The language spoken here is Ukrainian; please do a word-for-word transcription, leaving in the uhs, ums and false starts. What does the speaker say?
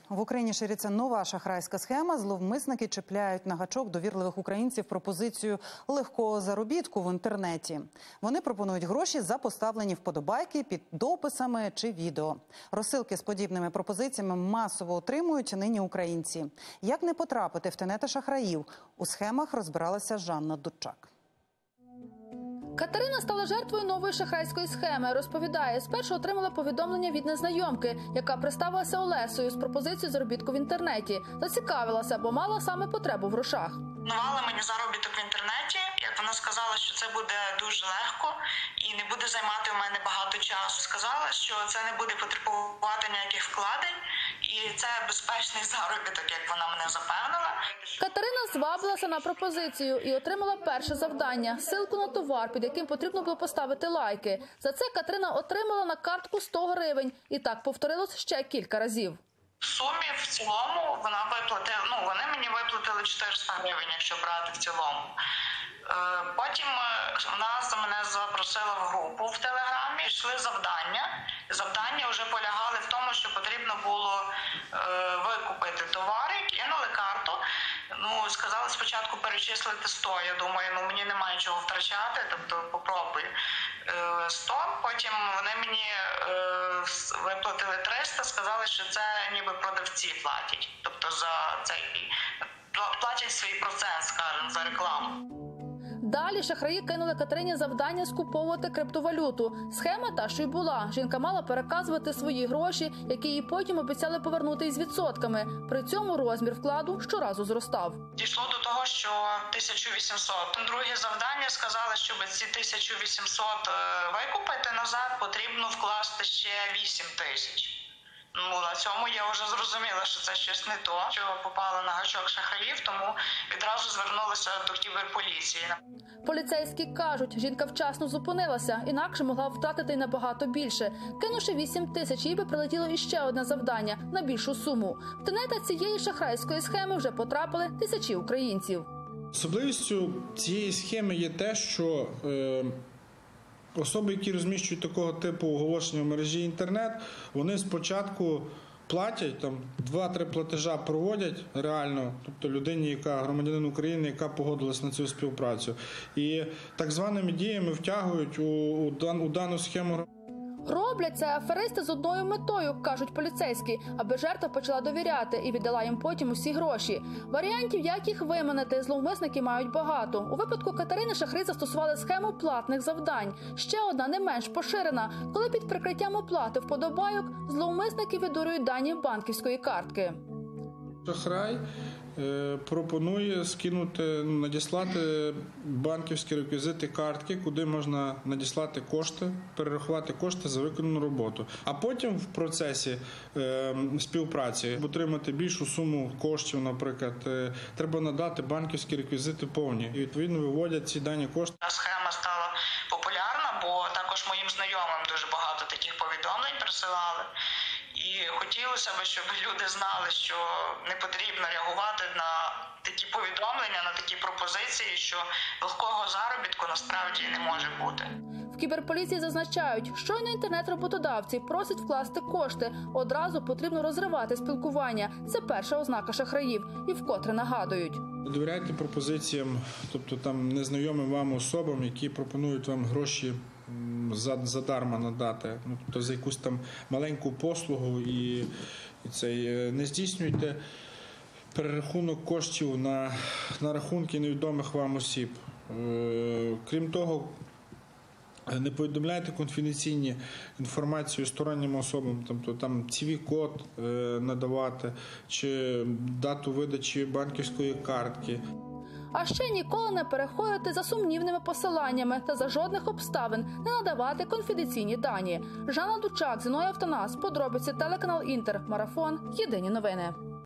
В Україні шириться нова шахрайська схема. Зловмисники чіпляють на гачок довірливих українців пропозицію легкого заробітку в інтернеті. Вони пропонують гроші за поставлені вподобайки під дописами чи відео. Розсилки з подібними пропозиціями масово отримують нині українці. Як не потрапити в тенета шахраїв? У схемах розбиралася Жанна Дучак. Катерина стала жертвою нової шахрайської схеми. Розповідає, спершу отримала повідомлення від незнайомки, яка представилася Олесею з пропозицією заробітку в інтернеті. Зацікавилася, бо мала саме потребу в грошах. Пропонувала мені заробіток в інтернеті, як вона сказала, що це буде дуже легко і не буде займати у мене багато часу. Сказала, що це не буде потребувати ніяких вкладень і це безпечний заробіток, як вона мене запевнила. Катерина звабилася на пропозицію і отримала перше завдання – ссылку на товар, під яким потрібно було поставити лайки. За це Катерина отримала на картку сто гривень. І так повторилось ще кілька разів. В сумі в цілому вона виплатила, ну вони мені виплатили чотириста гривень, якщо брати в цілому. Потім вона мене запросила в групу в Телеграмі, йшли завдання. Завдання вже полягали в тому, що потрібно було викупити товари, кинули карту. Ну, сказали спочатку перечислити сто, я думаю, ну мені немає чого втрачати, тобто попробую. сто, потім вони мені виплатили триста, сказали, що це ніби продавці платять, тобто за цей, платять свій процент, скажімо, за рекламу. Далі шахраї кинули Катерині завдання скуповувати криптовалюту. Схема та, що й була. Жінка мала переказувати свої гроші, які їй потім обіцяли повернути із відсотками. При цьому розмір вкладу щоразу зростав. Дійшло до того, що тисяча вісімсот. Друге завдання сказали, щоб ці тисячу вісімсот викупити назад, потрібно вкласти ще вісім тисяч. Ну, на цьому я вже зрозуміла, що це щось не то, що попала на гачок шахраїв, тому відразу звернулася до кіберполіції. Поліцейські кажуть, жінка вчасно зупинилася, інакше могла втратити й набагато більше. Кинувши вісім тисяч, їй би прилетіло іще одне завдання – на більшу суму. В тенета цієї шахрайської схеми вже потрапили тисячі українців. Особливістю цієї схеми є те, що е, особи, які розміщують такого типу оголошення в мережі інтернет, вони спочатку платять, там два-три платежа проводять реально, тобто людині, яка громадянин України, яка погодилась на цю співпрацю. І так званими діями втягують у, у, дан, у дану схему. Роблять це аферисти з одною метою, кажуть поліцейські, аби жертва почала довіряти і віддала їм потім усі гроші. Варіантів, як їх виманити, зловмисники мають багато. У випадку Катерини шахраї застосували схему платних завдань. Ще одна не менш поширена, коли під прикриттям оплати вподобайок зловмисники видурюють дані банківської картки. Шахрай е, пропонує скинути, надіслати банківські реквізити картки, куди можна надіслати кошти, перерахувати кошти за виконану роботу. А потім в процесі е, співпраці отримати більшу суму коштів, наприклад, е, треба надати банківські реквізити повні. І відповідно виводять ці дані кошти. Схема стала популярна, бо також моїм знайомим дуже багато таких повідомлень присилали. І хотілося б, щоб люди знали, що не потрібно реагувати на такі повідомлення, на такі пропозиції, що легкого заробітку насправді не може бути. В кіберполіції зазначають, щойно інтернет-роботодавці просять вкласти кошти, одразу потрібно розривати спілкування. Це перша ознака шахраїв. І вкотре нагадують. Довіряйте пропозиціям, тобто там незнайомим вам особам, які пропонують вам гроші задарма надати, ну, тобто за якусь там маленьку послугу, і, і цей, не здійснюйте перерахунок коштів на, на рахунки невідомих вам осіб. Е, крім того, не повідомляйте конфіденційні інформацію стороннім особам, тобто там сі ві-код е, надавати, чи дату видачі банківської картки. А ще ніколи не переходити за сумнівними посиланнями та за жодних обставин не надавати конфіденційні дані. Жанна Дучак, Зіновій Автонас, подробиці, телеканал Інтер, Марафон, Єдині новини.